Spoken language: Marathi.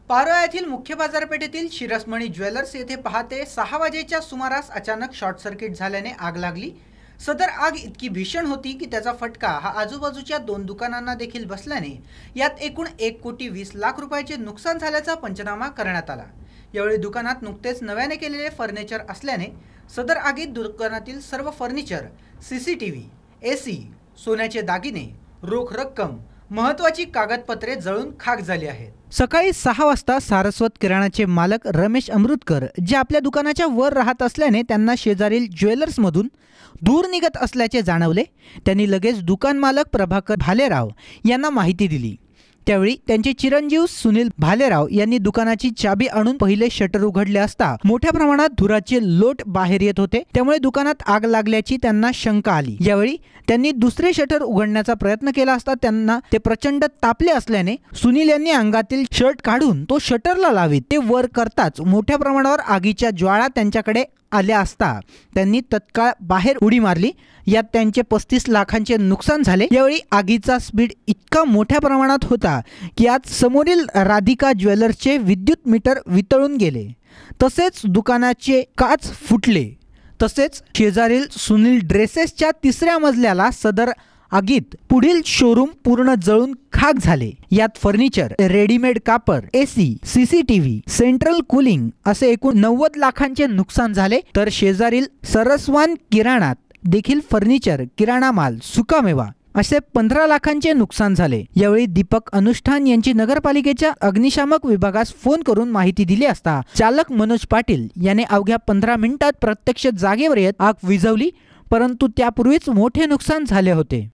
पारोळा येथील मुख्य बाजारपेठेतील शिरसमणी ज्वेलर्स येथे पहाटे 6 वाजेच्या सुमारास अचानक शॉर्ट सर्किट झाल्याने आग लागली। सदर आग इतकी भीषण होती की त्याचा फटका हा आजूबाजूच्या 2 दुकानांना देखील बसल्याने यात एकूण 1,20,00,000 रुपयाचे नुकसान झाल्याचा पंचनामा करण्यात आला। यावेळी दुकानात नुकतेच नव्याने केलेले फर्निचर असल्याने सदर आगीत दुकानातील सर्व फर्निचर, सीसीटीव्ही, एसी, सोन्याचे दागिने, रोख रक्कम, महत्त्वाची कागदपत्रे जळून खाक झाली आहेत। सकाळी 6 वाजता सारस्वत किराणाचे मालक रमेश अमृतकर जे आपल्या दुकानाच्या वर राहत असल्याने त्यांना शेजारील ज्वेलर्समधून धूर निघत असल्याचे जाणवले। त्यांनी लगेच दुकान मालक प्रभाकर भालेराव यांना माहिती दिली। त्यावेळी त्यांचे चिरंजीव सुनील भालेराव यांनी दुकानाची चाबी आणून पहिले शटर उघडले असता मोठ्या प्रमाणात धुराचे लोट बाहेर येत होते। त्यामुळे दुकानात आग लागल्याची त्यांना शंका आली। यावेळी त्यांनी दुसरे शटर उघडण्याचा प्रयत्न केला असता त्यांना ते प्रचंड तापले असल्याने सुनील यांनी अंगातील शर्ट काढून तो शटरला लावीत ते वर करताच मोठ्या प्रमाणावर आगीच्या ज्वाळा त्यांच्याकडे आल्या असता त्यांनी तत्काळ बाहेर उडी मारली। यात त्यांचे 35 लाखांचे नुकसान झाले। यावेळी आगीचा स्पीड इतका मोठ्या प्रमाणात होता की यात समोरील राधिका ज्वेलर्सचे विद्युत मीटर वितळून गेले, तसेच दुकानाचे काच फुटले। तसेच शेजारील सुनील ड्रेसेसच्या 3ऱ्या मजल्याला सदर आगीत पुढील शोरूम पूर्ण जळून खाक झाले। यात फर्निचर, रेडीमेड कापड, एसी, सीसीटीव्ही, सेंट्रल कूलिंग असे एकूण 90 लाखांचे नुकसान झाले। तर शेजारील सरस्वान किराणात देखील फर्निचर, किराणा माल, सुकामेवा असे 15 लाखांचे नुकसान झाले। यावेळी दीपक अनुष्ठान यांची नगरपालिकेच्या अग्निशामक विभागास फोन करून माहिती दिली असता चालक मनोज पाटील याने अवघ्या 15 मिनिटात प्रत्यक्ष जागेवर येत आग विझवली, परंतु त्यापूर्वीच मोठे नुकसान झाले होते।